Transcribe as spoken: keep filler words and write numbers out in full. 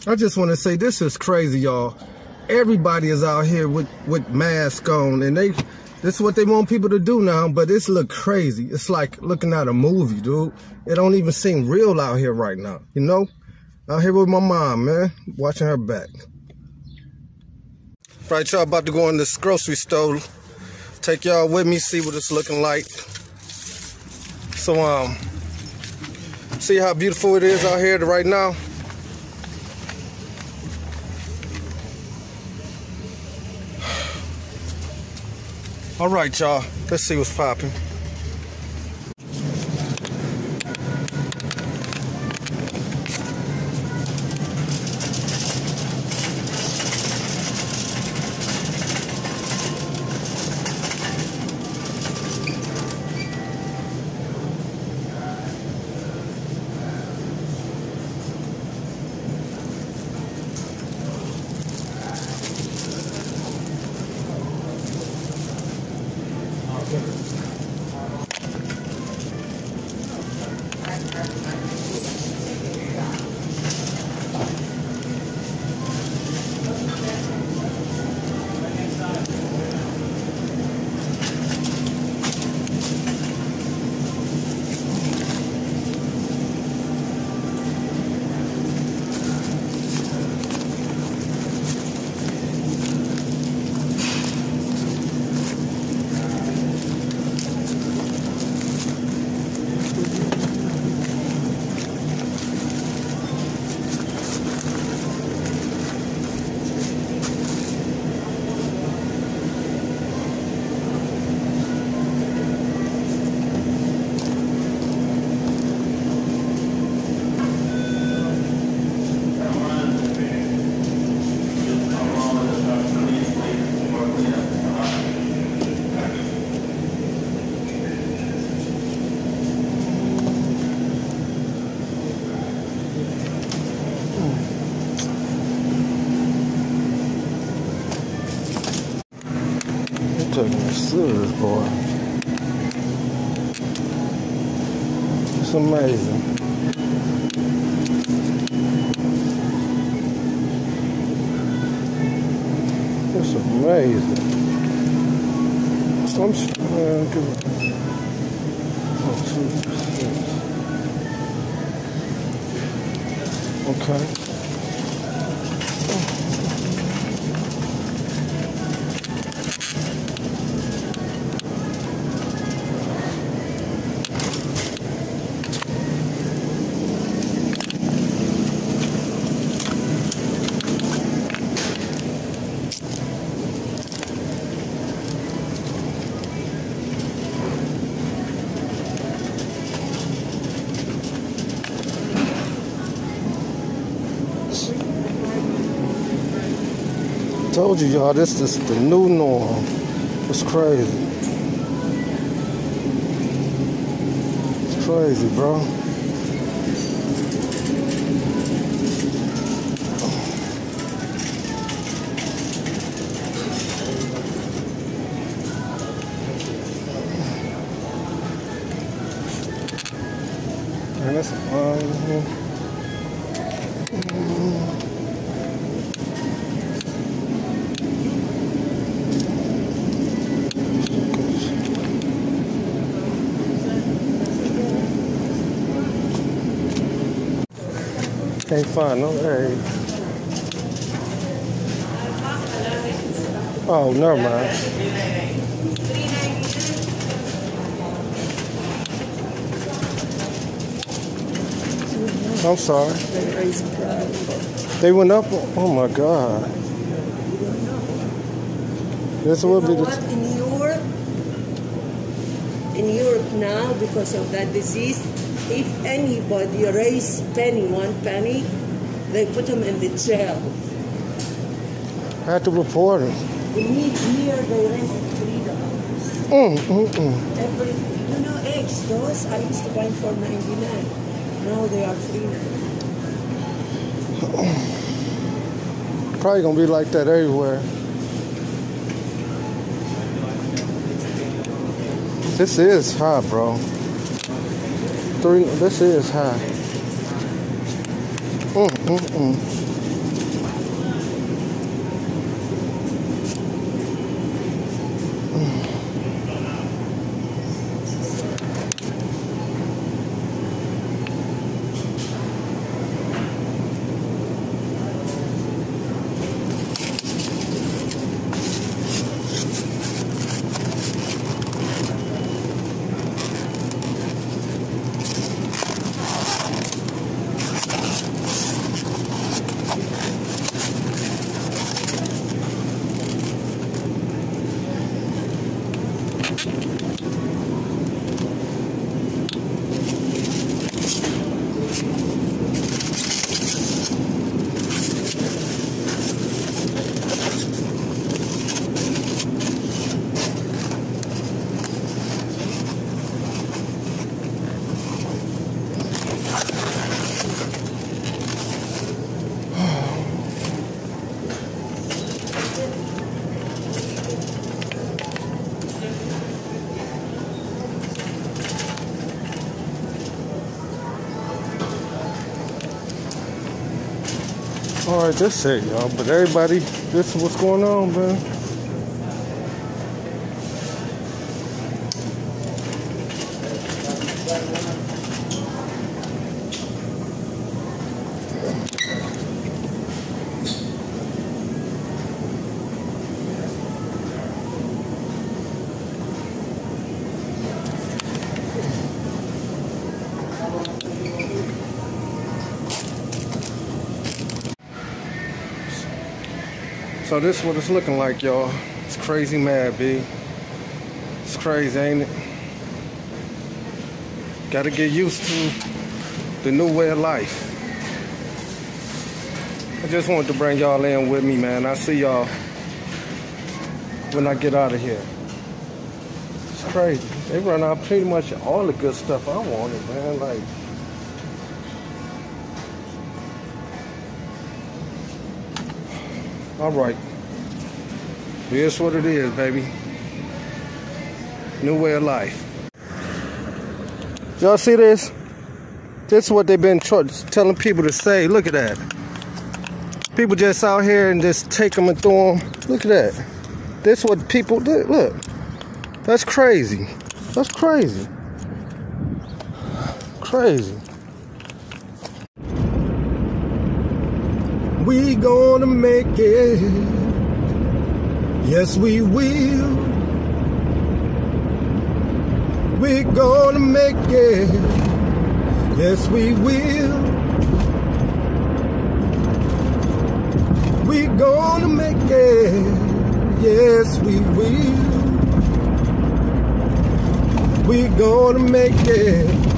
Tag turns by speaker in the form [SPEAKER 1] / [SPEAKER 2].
[SPEAKER 1] I just want to say this is crazy, y'all. Everybody is out here with, with masks on, and they this is what they want people to do now, but it's look crazy. It's like looking at a movie, dude. It don't even seem real out here right now, you know? Out here with my mom, man, watching her back. Right, y'all about to go in this grocery store. Take y'all with me, see what it's looking like. So, um, see how beautiful it is out here right now? All right, y'all, let's see what's popping. Taking it serious, boy. It's amazing. It's amazing. I'm uh, give it oh, two, six. Okay. Told you, y'all, this is the new norm. It's crazy. It's crazy, bro. And that's uh, can't find no egg. Oh, never mind. I'm sorry. They went up. Oh my God. This will be the.
[SPEAKER 2] In Europe, in Europe now, because of that disease, if anybody raise penny, one penny, they put them in the jail.
[SPEAKER 1] I had to report it.
[SPEAKER 2] In here, they raise it three dollars.
[SPEAKER 1] Mm, mm, mm.
[SPEAKER 2] Every, you know, eggs, those I used to buy for ninety-nine. Now they are three dollars.
[SPEAKER 1] Probably gonna be like that everywhere. This is high, bro. Three. This is high. Mm, mm, mm. All right, that's it, y'all. But everybody, this is what's going on, man. So this is what it's looking like, y'all. It's crazy mad, B. It's crazy, ain't it? Gotta get used to the new way of life. I just wanted to bring y'all in with me, man. I'll see y'all when I get out of here. It's crazy. They run out pretty much all the good stuff I wanted, man. Like, all right. Here's what it is, baby. New way of life. Y'all see this? This is what they've been telling people to say. Look at that. People just out here and just take them and throw them. Look at that. This is what people do. Look. That's crazy. That's crazy. Crazy. We gonna make it. Yes, we will. We gonna make it. Yes, we will. We gonna make it. Yes, we will. We gonna make it.